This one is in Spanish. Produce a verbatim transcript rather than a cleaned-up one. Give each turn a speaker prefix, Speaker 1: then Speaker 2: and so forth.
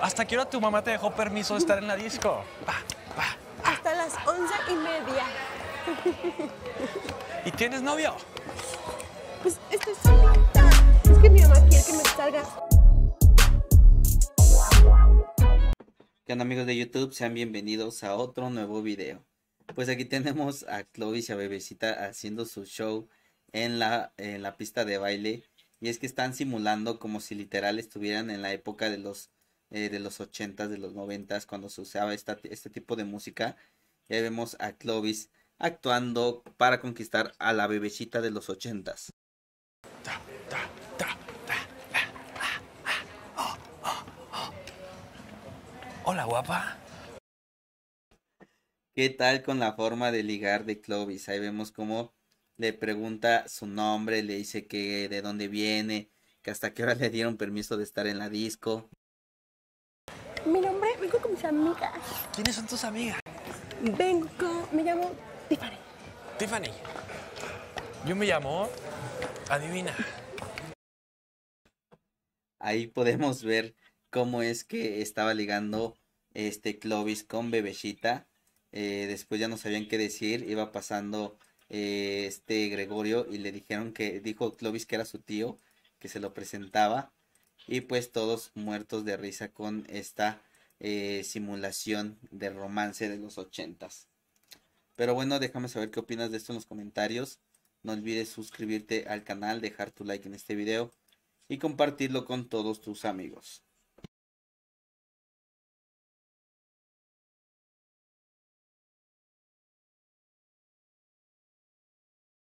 Speaker 1: ¿Hasta qué hora tu mamá te dejó permiso de estar en la disco? Va, va.
Speaker 2: Hasta las once y media.
Speaker 1: ¿Y tienes novio?
Speaker 2: Pues estoy solita. Es que mi mamá quiere que me salga.
Speaker 3: ¿Qué onda, amigos de YouTube? Sean bienvenidos a otro nuevo video. Pues aquí tenemos a Clovis y a Bebecita haciendo su show en la, en la pista de baile. Y es que están simulando como si literal estuvieran en la época de los eh, de los ochentas, de los noventas, cuando se usaba esta, este tipo de música. Y ahí vemos a Clovis actuando para conquistar a la Bebecita de los ochentas.
Speaker 1: Ta, ta, ta, ta, ah, ah, ah, oh, oh, oh. Hola, guapa.
Speaker 3: ¿Qué tal con la forma de ligar de Clovis? Ahí vemos cómo le pregunta su nombre, le dice que de dónde viene, que hasta qué hora le dieron permiso de estar en la disco.
Speaker 2: Mi nombre, vengo con mis amigas.
Speaker 1: ¿Quiénes son tus amigas?
Speaker 2: Vengo, me llamo Tiffany.
Speaker 1: Tiffany. Yo me llamo... Adivina.
Speaker 3: Ahí podemos ver cómo es que estaba ligando este Clovis con Bebecita. Eh, después ya no sabían qué decir, iba pasando eh, este Gregorio y le dijeron que, dijo Clovis que era su tío, que se lo presentaba. Y pues todos muertos de risa con esta eh, simulación de romance de los ochentas. Pero bueno, déjame saber qué opinas de esto en los comentarios. No olvides suscribirte al canal, dejar tu like en este video y compartirlo con todos tus amigos.